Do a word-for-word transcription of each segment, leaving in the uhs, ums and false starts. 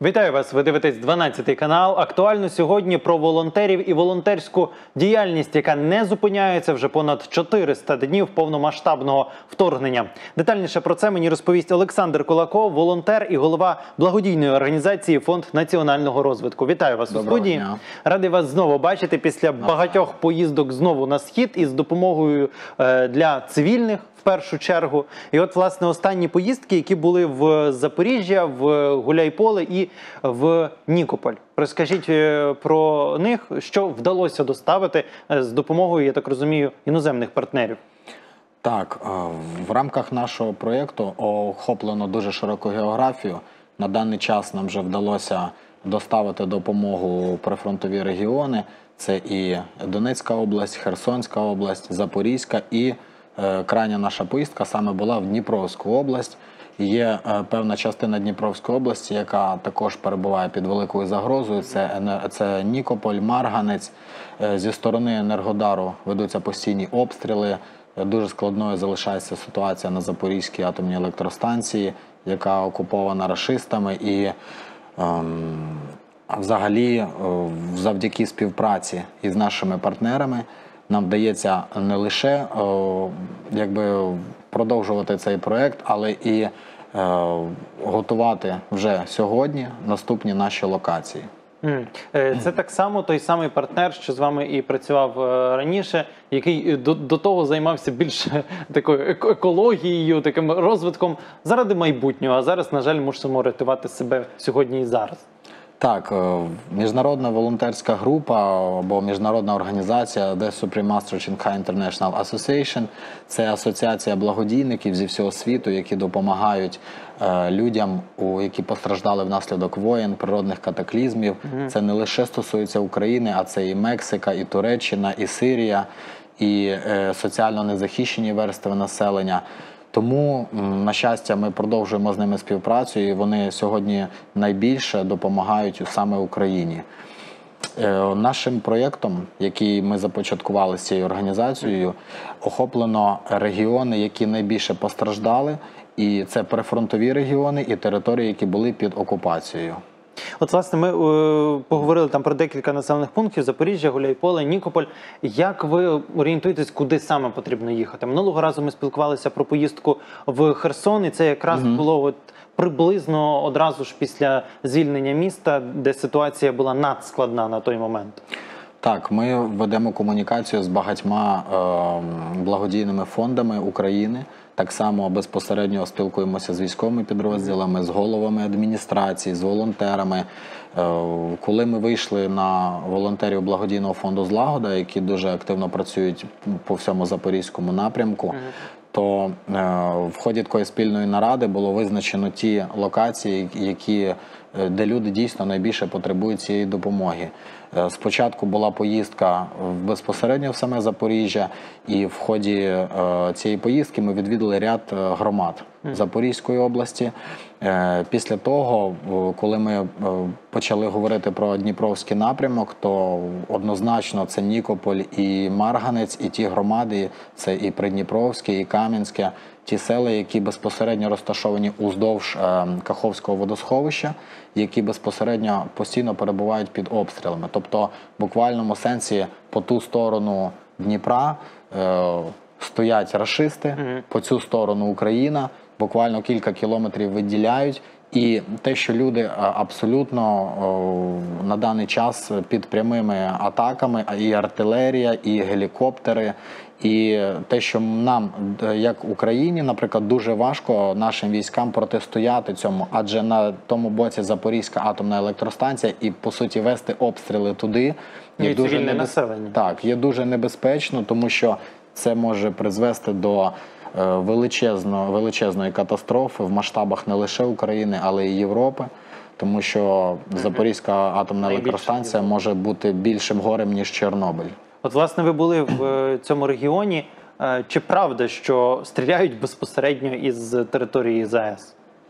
Вітаю вас! Ви дивитесь дванадцятий канал. Актуально сьогодні про волонтерів і волонтерську діяльність, яка не зупиняється вже понад чотириста днів повномасштабного вторгнення. Детальніше про це мені розповість Олександр Кулаков, волонтер і голова благодійної організації «Фонд національного розвитку». Вітаю вас у студії. Дня. Радий вас знову бачити після багатьох поїздок знову на схід із допомогою е, для цивільних. В першу чергу. І от, власне, останні поїздки, які були в Запоріжжя, в Гуляйполе і в Нікополь. Розкажіть про них, що вдалося доставити з допомогою, я так розумію, іноземних партнерів. Так, в рамках нашого проєкту охоплено дуже широку географію. На даний час нам вже вдалося доставити допомогу у прифронтові регіони. Це і Донецька область, Херсонська область, Запорізька і крайня наша поїздка саме була в Дніпровську область. Є певна частина Дніпровської області, яка також перебуває під великою загрозою. Це, це Нікополь, Марганець. Зі сторони Енергодару ведуться постійні обстріли. Дуже складною залишається ситуація на Запорізькій атомній електростанції, яка окупована рашистами. І ем, взагалі завдяки співпраці із нашими партнерами нам вдається не лише о, якби, продовжувати цей проєкт, але і е, готувати вже сьогодні наступні наші локації. Це так само той самий партнер, що з вами і працював раніше, який до, до того займався більше такою екологією, таким розвитком заради майбутнього, а зараз, на жаль, мусимо рятувати себе сьогодні і зараз. Так, міжнародна волонтерська група або міжнародна організація The Supreme Master Shanghai International Association – це асоціація благодійників зі всього світу, які допомагають е, людям, у, які постраждали внаслідок воєн, природних катаклізмів. Mm-hmm. Це не лише стосується України, а це і Мексика, і Туреччина, і Сирія, і е, соціально незахищені верстви населення. Тому, на щастя, ми продовжуємо з ними співпрацю, і вони сьогодні найбільше допомагають саме Україні. Нашим проєктом, який ми започаткували з цією організацією, охоплено регіони, які найбільше постраждали, і це прифронтові регіони і території, які були під окупацією. От, власне, ми е, поговорили там про декілька населених пунктів: Запоріжжя, Гуляйполе, Нікополь. Як ви орієнтуєтесь, куди саме потрібно їхати? Минулого разу ми спілкувалися про поїздку в Херсон, і це якраз угу. було от приблизно одразу ж після звільнення міста, де ситуація була надскладна на той момент. Так, ми ведемо комунікацію з багатьма е, благодійними фондами України. Так само безпосередньо спілкуємося з військовими підрозділами, з головами адміністрації, з волонтерами. Коли ми вийшли на волонтерів благодійного фонду «Злагода», які дуже активно працюють по всьому Запорізькому напрямку, то в ході такої спільної наради було визначено ті локації, які, де люди дійсно найбільше потребують цієї допомоги. Спочатку була поїздка безпосередньо в саме Запоріжжя, і в ході цієї поїздки ми відвідали ряд громад Запорізької області. Після того, коли ми почали говорити про Дніпровський напрямок, то однозначно це Нікополь і Марганець, і ті громади, це і Придніпровське, і Кам'янське, ті села, які безпосередньо розташовані уздовж Каховського водосховища, які безпосередньо постійно перебувають під обстрілами. Тобто, в буквальному сенсі, по ту сторону Дніпра е, стоять рашисти, mm-hmm. по цю сторону Україна, буквально кілька кілометрів виділяють. І те, що люди абсолютно о, на даний час під прямими атаками, і артилерія, і гелікоптери, і те, що нам, як Україні, наприклад, дуже важко нашим військам протистояти цьому, адже на тому боці Запорізька атомна електростанція, і, по суті, вести обстріли туди є дуже небез... населення. Так, є дуже небезпечно, тому що це може призвести до величезно, величезної катастрофи в масштабах не лише України, але й Європи, тому що Запорізька атомна електростанція може бути більшим горем, ніж Чорнобиль. От, власне, ви були в цьому регіоні. Чи правда, що стріляють безпосередньо із території ЗАЕС?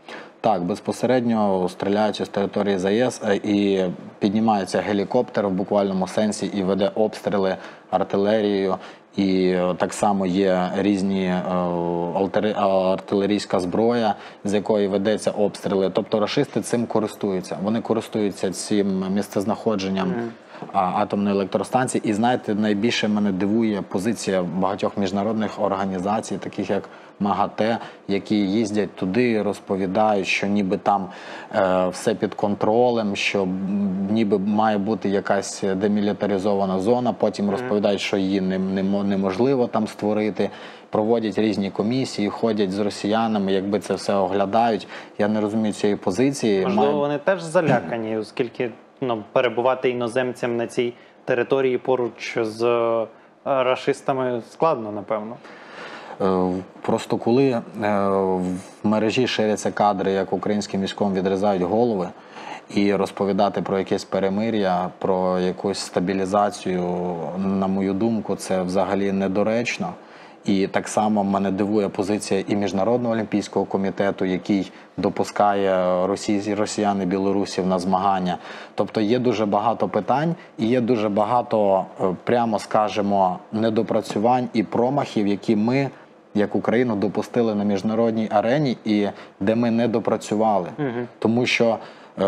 Так, безпосередньо стріляють з території ЗАЕС і піднімається гелікоптер в буквальному сенсі і веде обстріли артилерією. І так само є різні артилерійська зброя, з якої ведеться обстріли. Тобто рашисти цим користуються. Вони користуються цим місцезнаходженням атомної електростанції. І знаєте, найбільше мене дивує позиція багатьох міжнародних організацій, таких як МАГАТЕ, які їздять туди і розповідають, що ніби там е, все під контролем, що ніби має бути якась демілітаризована зона, потім розповідають, що її не, не, неможливо там створити, проводять різні комісії, ходять з росіянами, якби це все оглядають. Я не розумію цієї позиції. Можливо, Маю... вони теж залякані, оскільки ну, перебувати іноземцям на цій території поруч з е, рашистами складно, напевно. Просто коли в мережі ширяться кадри, як українським військовим відрізають голови, і розповідати про якесь перемир'я, про якусь стабілізацію, на мою думку, це взагалі недоречно. І так само мене дивує позиція і Міжнародного олімпійського комітету, який допускає росі... росіян і білорусів на змагання. Тобто є дуже багато питань і є дуже багато, прямо скажемо, недопрацювань і промахів, які ми, як Україну, допустили на міжнародній арені і де ми не допрацювали. Угу. Тому що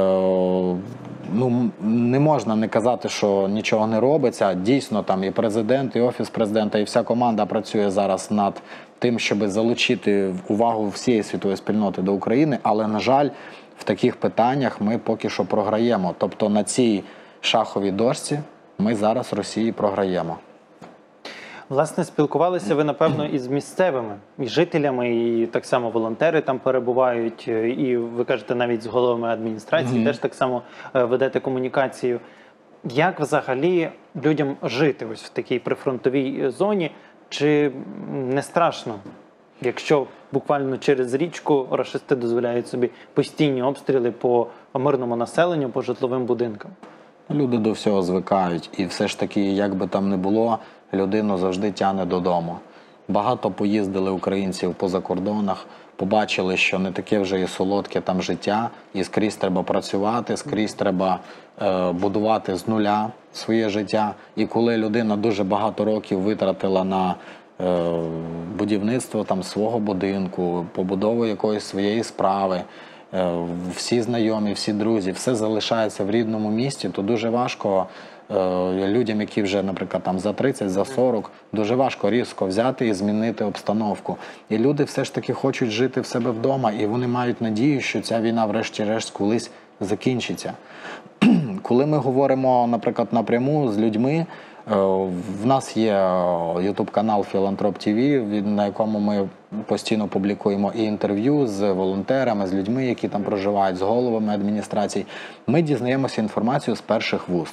ну, не можна не казати, що нічого не робиться. Дійсно, там і президент, і Офіс президента, і вся команда працює зараз над тим, щоб залучити увагу всієї світової спільноти до України, але, на жаль, в таких питаннях ми поки що програємо. Тобто на цій шаховій дошці ми зараз Росії програємо. Власне, спілкувалися ви, напевно, із місцевими, і жителями, і так само волонтери там перебувають, і ви кажете, навіть з головами адміністрації, mm-hmm. теж так само ведете комунікацію. Як взагалі людям жити ось в такій прифронтовій зоні? Чи не страшно, якщо буквально через річку рашисти дозволяють собі постійні обстріли по мирному населенню, по житловим будинкам? Люди до всього звикають, і все ж таки, як би там не було, людину завжди тягне додому. Багато поїздили українців по закордонах, побачили, що не таке вже і солодке там життя, і скрізь треба працювати, скрізь треба е, будувати з нуля своє життя. І коли людина дуже багато років витратила на е, будівництво там свого будинку, побудову якоїсь своєї справи, е, всі знайомі, всі друзі, все залишається в рідному місті, то дуже важко людям, які вже, наприклад, там за тридцять, за сорок, дуже важко різко взяти і змінити обстановку. І люди все ж таки хочуть жити в себе вдома, і вони мають надію, що ця війна врешті-решт колись закінчиться. Коли ми говоримо, наприклад, напряму з людьми, в нас є ютуб-канал Філантроп ТВ, на якому ми постійно публікуємо і інтерв'ю з волонтерами, з людьми, які там проживають, з головами адміністрацій. Ми дізнаємося інформацію з перших вуст.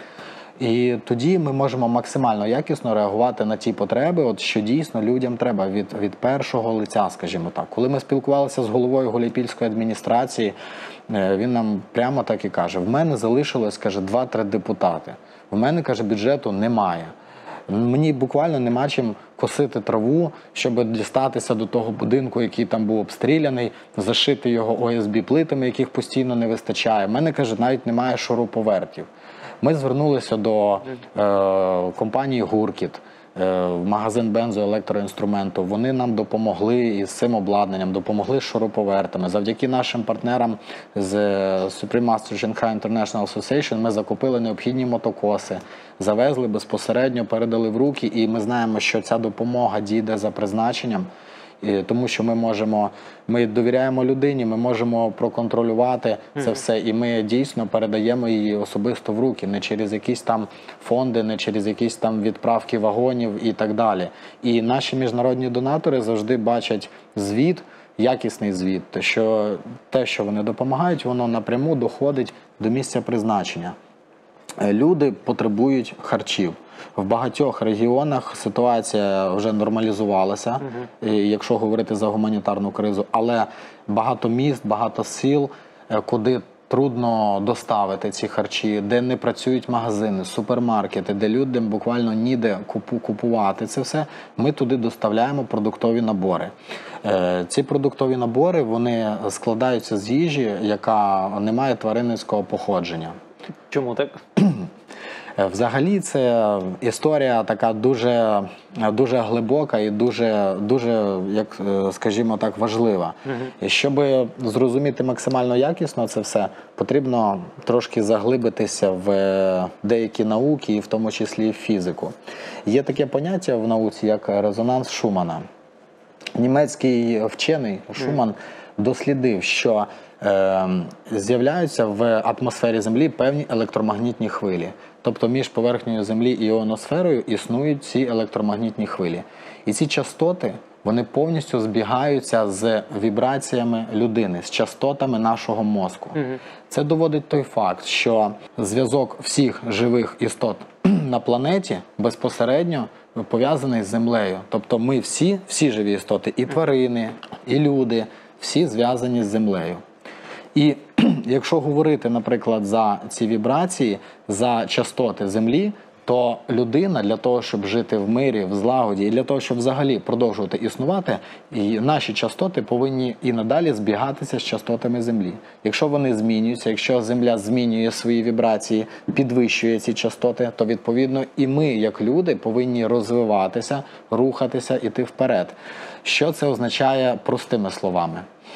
І тоді ми можемо максимально якісно реагувати на ті потреби, от що дійсно людям треба від, від першого лиця, скажімо так. Коли ми спілкувалися з головою Гуляйпільської адміністрації, він нам прямо так і каже: в мене залишилось, каже, два-три депутати. В мене, каже, бюджету немає. Мені буквально нема чим косити траву, щоб дістатися до того будинку, який там був обстріляний, зашити його о ес бі плитами, яких постійно не вистачає. В мене, каже, навіть немає шуруповертів. Ми звернулися до е, компанії «Гуркіт», е, магазин бензоелектроінструменту. Вони нам допомогли із цим обладнанням, допомогли з шуруповертами. Завдяки нашим партнерам з Supreme Master Shanghai International Association ми закупили необхідні мотокоси, завезли безпосередньо, передали в руки, і ми знаємо, що ця допомога дійде за призначенням. Тому що ми можемо, ми довіряємо людині, ми можемо проконтролювати це все, і ми дійсно передаємо її особисто в руки, не через якісь там фонди, не через якісь там відправки вагонів і так далі. І наші міжнародні донатори завжди бачать звіт, якісний звіт, що те, що вони допомагають, воно напряму доходить до місця призначення. Люди потребують харчів. В багатьох регіонах ситуація вже нормалізувалася, угу. якщо говорити за гуманітарну кризу, але багато міст, багато сіл, куди трудно доставити ці харчі, де не працюють магазини, супермаркети, де людям буквально ніде купу, купувати це все, ми туди доставляємо продуктові набори. Е, ці продуктові набори, вони складаються з їжі, яка не має тваринницького походження. Чому так? Взагалі це історія така дуже, дуже глибока і дуже, дуже, як скажімо так, важлива. І щоб зрозуміти максимально якісно це все, потрібно трошки заглибитися в деякі науки, і в тому числі і в фізику. Є таке поняття в науці, як резонанс Шумана. Німецький вчений Шуман дослідив, що е, з'являються в атмосфері Землі певні електромагнітні хвилі. Тобто між поверхнею Землі і іоносферою існують ці електромагнітні хвилі. І ці частоти, вони повністю збігаються з вібраціями людини, з частотами нашого мозку. Угу. Це доводить той факт, що зв'язок всіх живих істот на планеті безпосередньо пов'язаний з Землею. Тобто ми всі, всі живі істоти, і тварини, і люди, всі зв'язані з Землею. І якщо говорити, наприклад, за ці вібрації, за частоти Землі, то людина для того, щоб жити в мирі, в злагоді, і для того, щоб взагалі продовжувати існувати, і наші частоти повинні і надалі збігатися з частотами Землі. Якщо вони змінюються, якщо Земля змінює свої вібрації, підвищує ці частоти, то відповідно і ми, як люди, повинні розвиватися, рухатися, іти вперед. Що це означає простими словами?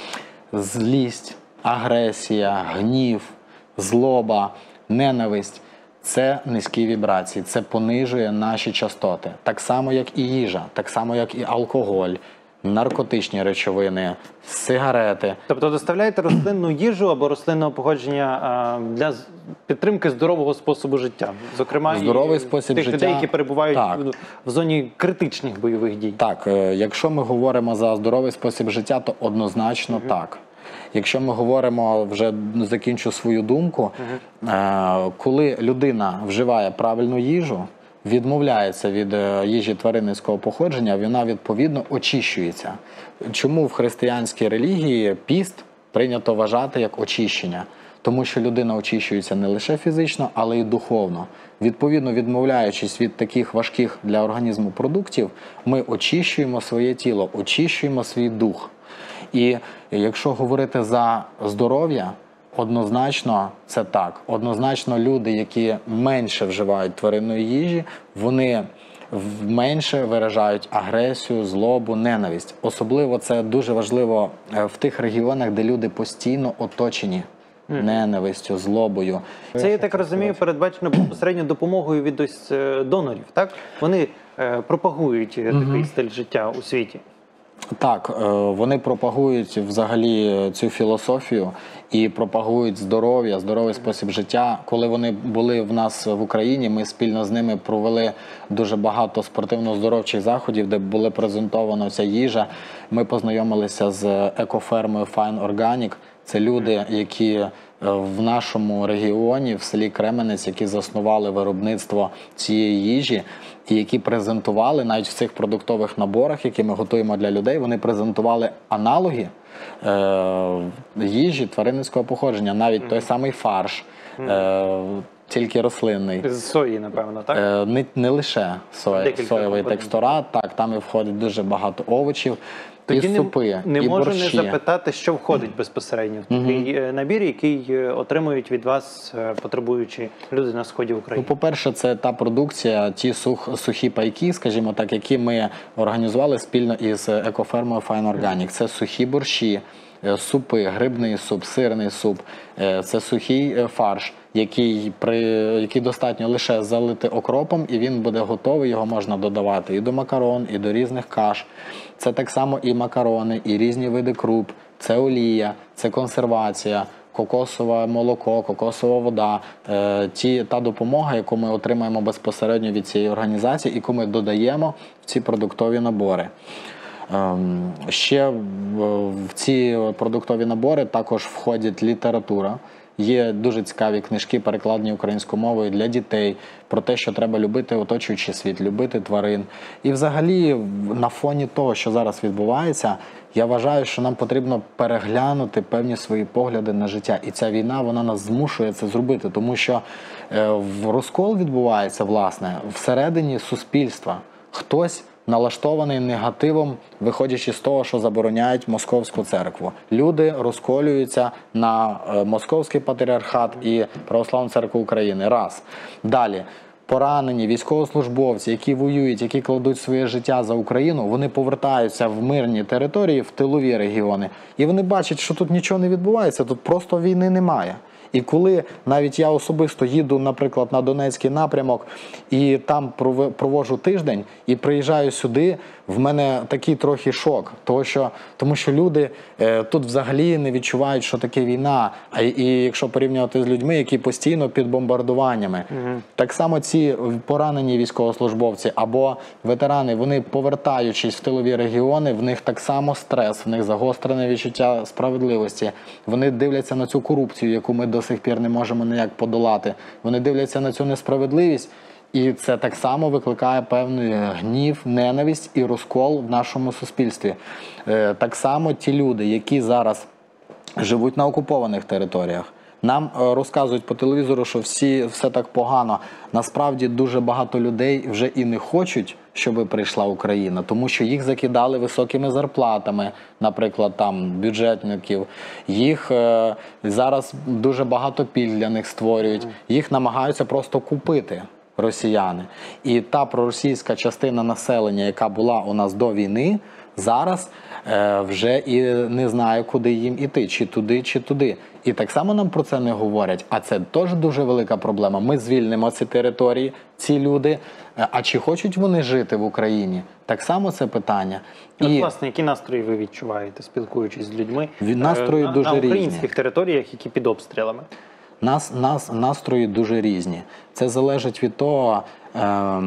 Злість, агресія, гнів, злоба, ненависть – це низькі вібрації, це понижує наші частоти. Так само, як і їжа, так само, як і алкоголь, наркотичні речовини, сигарети. Тобто доставляєте рослинну їжу або рослинного походження а, для підтримки здорового способу життя? Зокрема, Здоровий і спосіб тих життя, людей, які перебувають так. в зоні критичних бойових дій. Так, якщо ми говоримо за здоровий спосіб життя, то однозначно угу. так. Якщо ми говоримо, вже закінчу свою думку, uh-huh. коли людина вживає правильну їжу, відмовляється від їжі тваринницького походження, вона відповідно очищується. Чому в християнській релігії піст прийнято вважати як очищення? Тому що людина очищується не лише фізично, але й духовно. Відповідно, відмовляючись від таких важких для організму продуктів, ми очищуємо своє тіло, очищуємо свій дух. І якщо говорити за здоров'я, однозначно це так. Однозначно люди, які менше вживають тваринної їжі, вони менше виражають агресію, злобу, ненависть. Особливо це дуже важливо в тих регіонах, де люди постійно оточені mm. ненавистю, злобою. Це, я так розумію, передбачено безпосередньо допомогою від ось донорів, так? Вони е, пропагують mm-hmm. такий стиль життя у світі. Так, вони пропагують взагалі цю філософію і пропагують здоров'я, здоровий спосіб життя. Коли вони були в нас в Україні, ми спільно з ними провели дуже багато спортивно-здоровчих заходів, де була презентована ця їжа. Ми познайомилися з екофермою Fine Organic. Це люди, які в нашому регіоні, в селі Кременець, які заснували виробництво цієї їжі, і які презентували, навіть в цих продуктових наборах, які ми готуємо для людей, вони презентували аналоги е, їжі тваринницького походження, навіть mm-hmm. той самий фарш, е, тільки рослинний. З сої, напевно, так? Е, не, не лише соя, соєвий текстурат, так, там і входить дуже багато овочів. Тоді і супи, не, не і можу борщі. не запитати, що входить безпосередньо в такий mm-hmm. набір, який отримують від вас потребуючі люди на сході України. Ну, по-перше, це та продукція, ті сух, сухі пайки, скажімо так, які ми організували спільно із екофермою Fine Organic. Це сухі борщі, супи, грибний суп, сирний суп, це сухий фарш, який, при, який достатньо лише залити окропом, і він буде готовий, його можна додавати і до макарон, і до різних каш. Це так само і макарони, і різні види круп, це олія, це консервація, кокосове молоко, кокосова вода, е, ті, та допомога, яку ми отримаємо безпосередньо від цієї організації, яку ми додаємо в ці продуктові набори. Ще в ці продуктові набори також входить література, Є дуже цікаві книжки, перекладені українською мовою для дітей, про те, що треба любити оточуючий світ, любити тварин. І взагалі на фоні того, що зараз відбувається, я вважаю, що нам потрібно переглянути певні свої погляди на життя. І ця війна, вона нас змушує це зробити, тому що е, в розкол відбувається, власне, всередині суспільства. Хтось налаштований негативом, виходячи з того, що забороняють Московську церкву. Люди розколюються на е, Московський патріархат і Православну церкву України. Раз. Далі. Поранені військовослужбовці, які воюють, які кладуть своє життя за Україну, вони повертаються в мирні території, в тилові регіони. І вони бачать, що тут нічого не відбувається, тут просто війни немає. І коли навіть я особисто їду, наприклад, на Донецький напрямок і там проводжу тиждень і приїжджаю сюди, в мене такий трохи шок, тому що, тому що люди е, тут взагалі не відчувають, що таке війна. А і, і якщо порівнювати з людьми, які постійно під бомбардуваннями, угу. Так само ці поранені військовослужбовці або ветерани, вони повертаючись в тилові регіони, в них так само стрес, в них загострене відчуття справедливості. Вони дивляться на цю корупцію, яку ми до сих пір не можемо ніяк подолати. Вони дивляться на цю несправедливість. І це так само викликає певний гнів, ненависть і розкол в нашому суспільстві. Так само ті люди, які зараз живуть на окупованих територіях, нам розказують по телевізору, що всі, все так погано. Насправді дуже багато людей вже і не хочуть, щоб прийшла Україна, тому що їх закидали високими зарплатами, наприклад, там бюджетників. Їх е, зараз дуже багато пільг для них створюють. Їх намагаються просто купити росіяни. І та проросійська частина населення, яка була у нас до війни, зараз е, вже і не знає, куди їм іти, чи туди, чи туди. І так само нам про це не говорять. А це теж дуже велика проблема. Ми звільнимо ці території, ці люди. А чи хочуть вони жити в Україні? Так само це питання. От, і, власне, які настрої ви відчуваєте, спілкуючись з людьми настрої на, дуже на українських різні. територіях, які під обстрілами? Нас, нас, настрої дуже різні. Це залежить від того, е,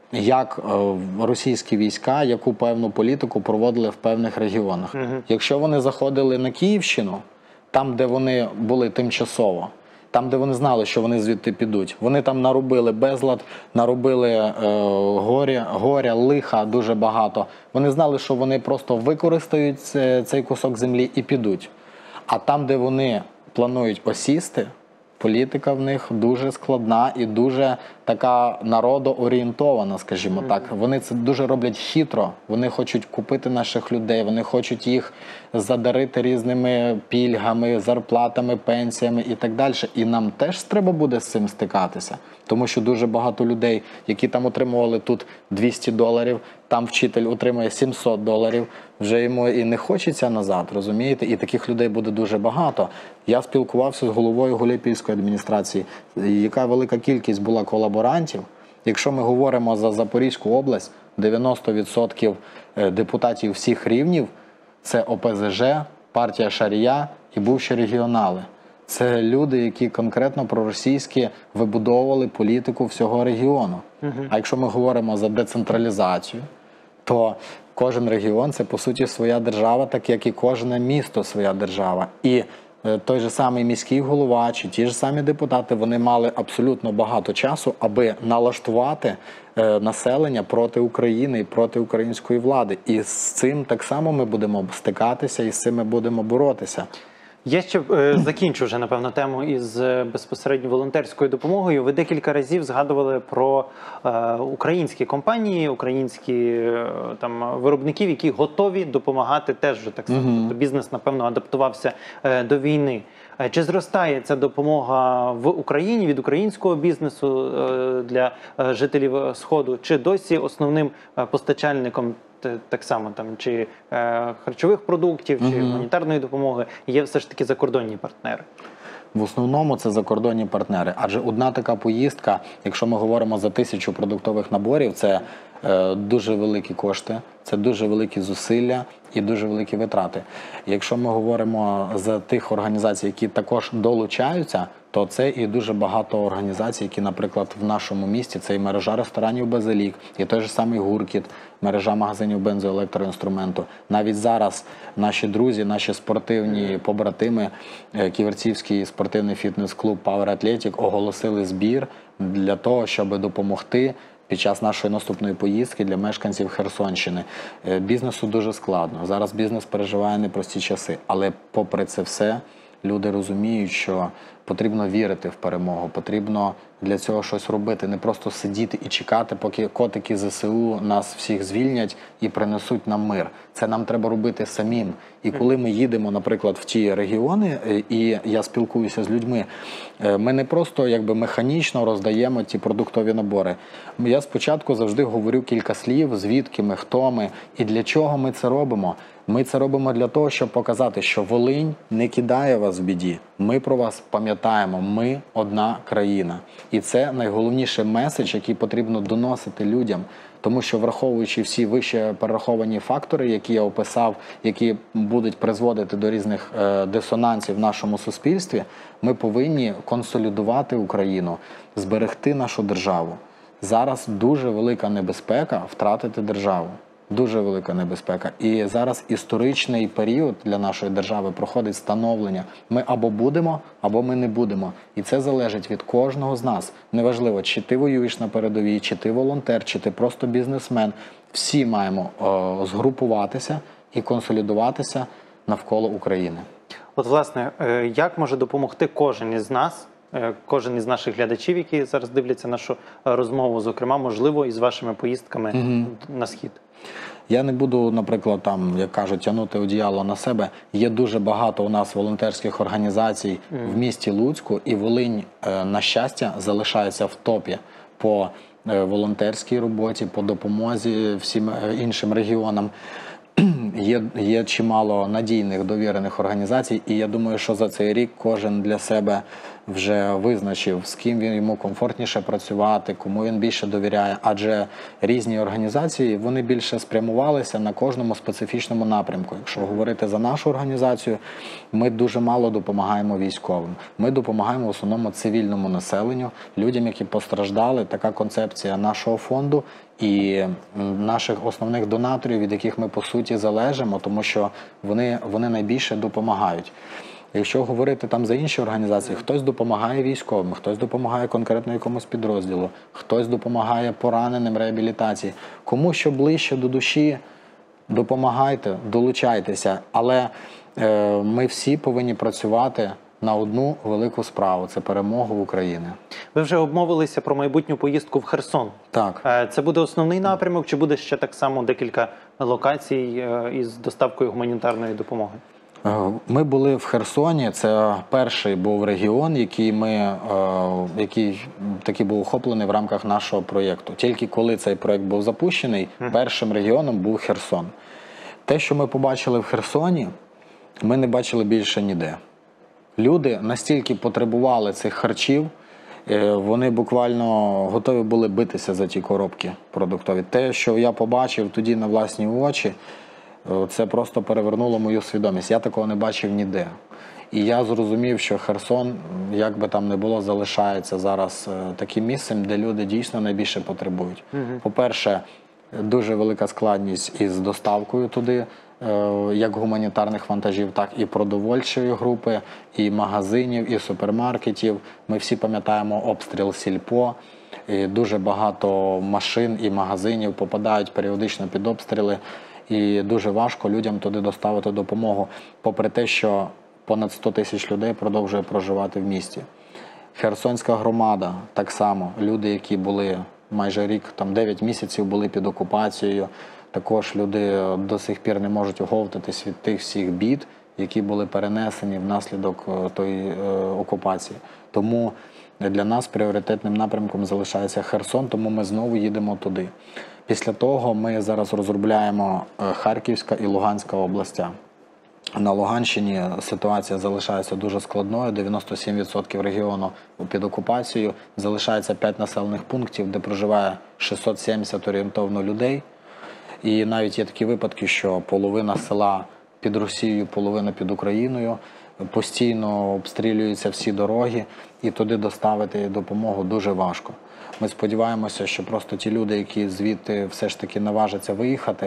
як е, російські війська, яку певну політику проводили в певних регіонах. Угу. Якщо вони заходили на Київщину, там, де вони були тимчасово, там, де вони знали, що вони звідти підуть, вони там наробили безлад, наробили е, горя, горя, лиха дуже багато. Вони знали, що вони просто використають цей кусок землі і підуть. А там, де вони планують осісти, політика в них дуже складна і дуже така народоорієнтована, скажімо так. Вони це дуже роблять хитро. Вони хочуть купити наших людей, вони хочуть їх задарити різними пільгами, зарплатами, пенсіями і так далі. І нам теж треба буде з цим стикатися. Тому що дуже багато людей, які там отримували тут двісті доларів, там вчитель отримує сімсот доларів, вже йому і не хочеться назад, розумієте? І таких людей буде дуже багато. Я спілкувався з головою Гуляйпільської адміністрації, яка велика кількість була колаборантів. Якщо ми говоримо за Запорізьку область, дев'яносто відсотків депутатів всіх рівнів – це О Пе Зе Же, партія Шарія і бувші регіонали. Це люди, які конкретно проросійські вибудовували політику всього регіону. Угу. А якщо ми говоримо за децентралізацію, то кожен регіон – це, по суті, своя держава, так як і кожне місто своя держава. І той же самий міський голова чи ті ж самі депутати, вони мали абсолютно багато часу, аби налаштувати е, населення проти України і проти української влади. І з цим так само ми будемо стикатися, і з цим ми будемо боротися. Я ще е, закінчу вже, напевно, тему із е, безпосередньо волонтерською допомогою. Ви декілька разів згадували про е, українські компанії, українські е, там виробників, які готові допомагати теж вже так само. Mm-hmm. Тобто бізнес, напевно, адаптувався е, до війни. Е, чи зростає ця допомога в Україні від українського бізнесу е, для е, жителів Сходу? Чи досі основним е, постачальником так само там чи е, харчових продуктів, чи uh-huh. гуманітарної допомоги є все ж таки закордонні партнери? В основному це закордонні партнери. Адже одна така поїздка, якщо ми говоримо за тисячу продуктових наборів, це е, дуже великі кошти, це дуже великі зусилля і дуже великі витрати. Якщо ми говоримо за тих організацій, які також долучаються, то це і дуже багато організацій, які, наприклад, в нашому місті, це і мережа ресторанів «Базилік», і той же самий «Гуркіт», мережа магазинів бензоелектроінструменту. Навіть зараз наші друзі, наші спортивні побратими, Ківерцівський спортивний фітнес-клуб Power Athletic оголосили збір для того, щоб допомогти під час нашої наступної поїздки для мешканців Херсонщини. Бізнесу дуже складно. Зараз бізнес переживає непрості часи, але попри це все люди розуміють, що потрібно вірити в перемогу, потрібно для цього щось робити, не просто сидіти і чекати, поки котики ЗСУ нас всіх звільнять і принесуть нам мир. Це нам треба робити самим. І коли ми їдемо, наприклад, в ті регіони, і я спілкуюся з людьми, ми не просто якби механічно роздаємо ті продуктові набори. Я спочатку завжди говорю кілька слів, звідки ми, хто ми і для чого ми це робимо. Ми це робимо для того, щоб показати, що Волинь не кидає вас в біді. Ми про вас пам'ятаємо, ми одна країна. І це найголовніший меседж, який потрібно доносити людям. Тому що, враховуючи всі вище перераховані фактори, які я описав, які будуть призводити до різних е, дисонансів в нашому суспільстві, ми повинні консолідувати Україну, зберегти нашу державу. Зараз дуже велика небезпека втратити державу. Дуже велика небезпека. І зараз історичний період для нашої держави проходить становлення. Ми або будемо, або ми не будемо. І це залежить від кожного з нас. Неважливо, чи ти воюєш на передовій, чи ти волонтер, чи ти просто бізнесмен. Всі маємо о, згрупуватися і консолідуватися навколо України. От, власне, як може допомогти кожен із нас, кожен із наших глядачів, які зараз дивляться нашу розмову, зокрема, можливо, із вашими поїздками угу. на Схід? Я не буду, наприклад, там, як кажуть, тягнути одіяло на себе. Є дуже багато у нас волонтерських організацій mm. в місті Луцьку, і Волинь, на щастя, залишається в топі по волонтерській роботі, по допомозі всім іншим регіонам. Є, є чимало надійних, довірених організацій, і я думаю, що за цей рік кожен для себе вже визначив, з ким він йому комфортніше працювати, кому він більше довіряє, адже різні організації, вони більше спрямувалися на кожному специфічному напрямку. Якщо говорити за нашу організацію, ми дуже мало допомагаємо військовим. Ми допомагаємо в основному цивільному населенню, людям, які постраждали. Така концепція нашого фонду і наших основних донаторів, від яких ми, по суті, залежимо, тому що вони, вони найбільше допомагають. Якщо говорити там за інші організації, хтось допомагає військовим, хтось допомагає конкретно якомусь підрозділу, хтось допомагає пораненим реабілітації. Кому що ближче до душі, допомагайте, долучайтеся. Але е, ми всі повинні працювати на одну велику справу – це перемогу України. Ви вже обмовилися про майбутню поїздку в Херсон. Так. Це буде основний напрямок, чи буде ще так само декілька локацій із доставкою гуманітарної допомоги? Ми були в Херсоні, це перший був регіон, який, ми, який такий був охоплений в рамках нашого проєкту. Тільки коли цей проєкт був запущений, першим регіоном був Херсон. Те, що ми побачили в Херсоні, ми не бачили більше ніде. Люди настільки потребували цих харчів, вони буквально готові були битися за ті коробки продуктові. Те, що я побачив тоді на власні очі, це просто перевернуло мою свідомість. Я такого не бачив ніде. І я зрозумів, що Херсон, як би там не було, залишається зараз таким місцем, де люди дійсно найбільше потребують. Угу. По-перше, дуже велика складність із доставкою туди, як гуманітарних вантажів, так і продовольчої групи, і магазинів, і супермаркетів. Ми всі пам'ятаємо обстріл Сільпо. І дуже багато машин і магазинів попадають періодично під обстріли. І дуже важко людям туди доставити допомогу, попри те, що понад сто тисяч людей продовжує проживати в місті. Херсонська громада так само. Люди, які були майже рік, там дев'ять місяців були під окупацією, також люди до сих пір не можуть оговтатись від тих всіх бід, які були перенесені внаслідок тої окупації. Тому для нас пріоритетним напрямком залишається Херсон, тому ми знову їдемо туди. Після того ми зараз розробляємо Харківська і Луганська областя. На Луганщині ситуація залишається дуже складною, дев'яносто сім відсотків регіону під окупацією, залишається п'ять населених пунктів, де проживає шістсот сімдесят орієнтовно людей. І навіть є такі випадки, що половина села під Росією, половина під Україною. постійно обстрілюються всі дороги, і туди доставити допомогу дуже важко. Ми сподіваємося, що просто ті люди, які звідти все ж таки наважаться виїхати,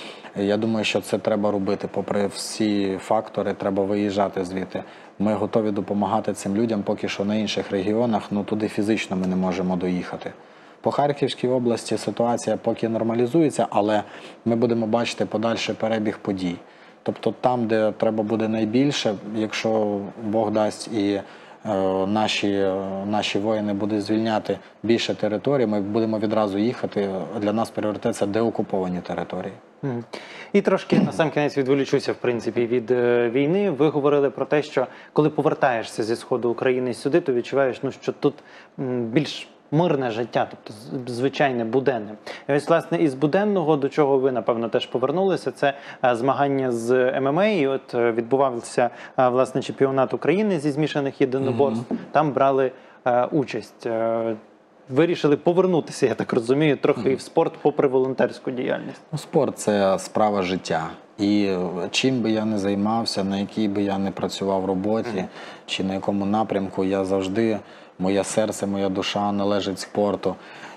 я думаю, що це треба робити. Попри всі фактори, треба виїжджати звідти. Ми готові допомагати цим людям, поки що на інших регіонах, ну туди фізично ми не можемо доїхати. По Харківській області ситуація поки нормалізується, але ми будемо бачити подальший перебіг подій. Тобто там, де треба буде найбільше, якщо Бог дасть і е, наші, наші воїни будуть звільняти більше територій, ми будемо відразу їхати. Для нас пріоритет – це деокуповані території. Мгм. І трошки на сам кінець відволічуся, в принципі, від е, війни. Ви говорили про те, що коли повертаєшся зі сходу України сюди, то відчуваєш, ну, що тут м, більш мирне життя, тобто з- звичайне, буденне. І ось, власне, із буденного, до чого ви, напевно, теж повернулися, це е, змагання з ем ем а. І от е, відбувався, е, власне, чемпіонат України зі змішаних єдиноборств. Там брали е, участь. Е, Вирішили повернутися, я так розумію, трохи і в спорт, попри волонтерську діяльність. Ну, спорт – це справа життя. І чим би я не займався, на якій би я не працював роботі, чи на якому напрямку, я завжди, моє серце, моя душа належить спорту.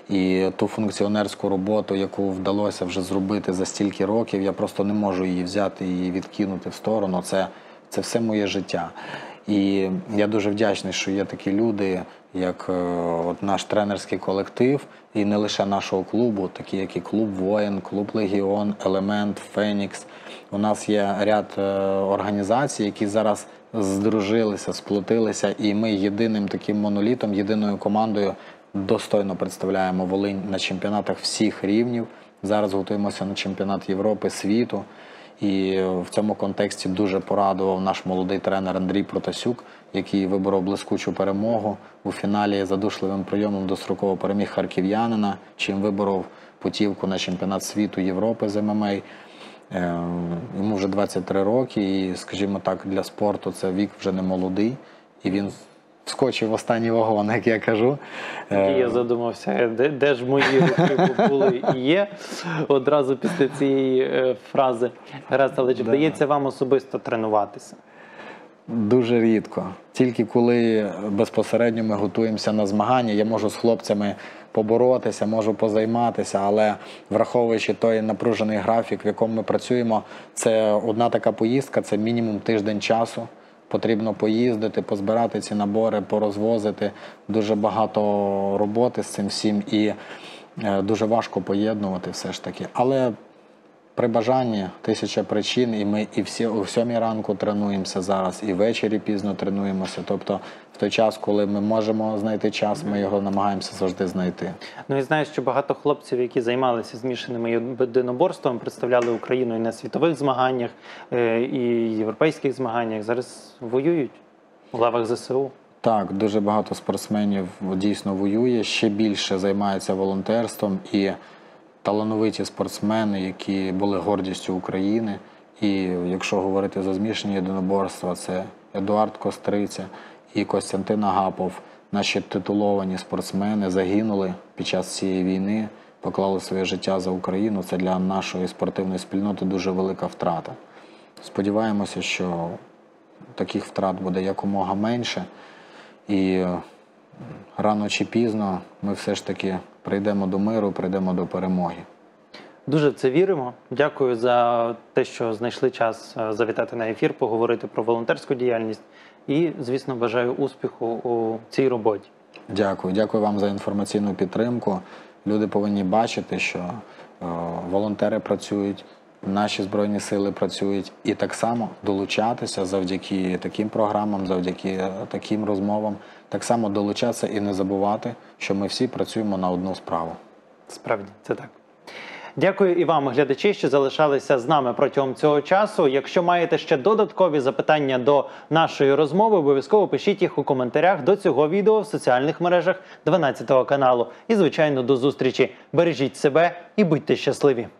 І ту функціонерську роботу, яку вдалося вже зробити за стільки років, я просто не можу її взяти і відкинути в сторону. Це, це все моє життя. І я дуже вдячний, що є такі люди, як е, от наш тренерський колектив, і не лише нашого клубу, такі як і клуб «Воїн», клуб «Легіон», «Елемент», «Фенікс». У нас є ряд е, організацій, які зараз здружилися, сплотилися, і ми єдиним таким монолітом, єдиною командою достойно представляємо Волинь на чемпіонатах всіх рівнів. Зараз готуємося на чемпіонат Європи, світу. І в цьому контексті дуже порадував наш молодий тренер Андрій Протасюк, який виборов блискучу перемогу у фіналі задушливим прийомом достроково переміг харків'янина, чим виборов путівку на чемпіонат світу Європи з ем ем а. Е, Йому вже двадцять три роки, і, скажімо так, для спорту це вік вже не молодий, і він вскочив в останній вагон, як я кажу. І я задумався, де, де ж мої роки були і є одразу після цієї е, фрази. Гаразд, але чи вдається вам особисто тренуватися? Дуже рідко. Тільки коли безпосередньо ми готуємося на змагання, я можу з хлопцями поборотися, можу позайматися, але враховуючи той напружений графік, в якому ми працюємо, це одна така поїздка, це мінімум тиждень часу. Потрібно поїздити, позбирати ці набори, порозвозити. Дуже багато роботи з цим всім і е, дуже важко поєднувати все ж таки. Але при бажанні тисяча причин, і ми і всі о сьомій ранку тренуємося зараз, і ввечері пізно тренуємося. Тобто в той час, коли ми можемо знайти час, ми його намагаємося завжди знайти. Ну і знаю, що багато хлопців, які займалися змішаними єдиноборством, представляли Україну і на світових змаганнях, е, і європейських змаганнях, зараз воюють у лавах зе се у. Так, дуже багато спортсменів дійсно воює, ще більше займаються волонтерством, і талановиті спортсмени, які були гордістю України. І якщо говорити за змішані єдиноборства, це Едуард Костриця і Костянтин Агапов, наші титуловані спортсмени, загинули під час цієї війни, поклали своє життя за Україну. Це для нашої спортивної спільноти дуже велика втрата. Сподіваємося, що таких втрат буде якомога менше, і рано чи пізно ми все ж таки прийдемо до миру, прийдемо до перемоги. Дуже в це віримо. Дякую за те, що знайшли час е, завітати на ефір, поговорити про волонтерську діяльність. І, звісно, бажаю успіху у цій роботі. Дякую. Дякую вам за інформаційну підтримку. Люди повинні бачити, що е, волонтери працюють, наші Збройні Сили працюють, і так само долучатися завдяки таким програмам, завдяки таким розмовам, так само долучатися і не забувати, що ми всі працюємо на одну справу. Справді, це так. Дякую і вам, глядачі, що залишалися з нами протягом цього часу. Якщо маєте ще додаткові запитання до нашої розмови, обов'язково пишіть їх у коментарях до цього відео в соціальних мережах дванадцятого каналу. І, звичайно, до зустрічі. Бережіть себе і будьте щасливі!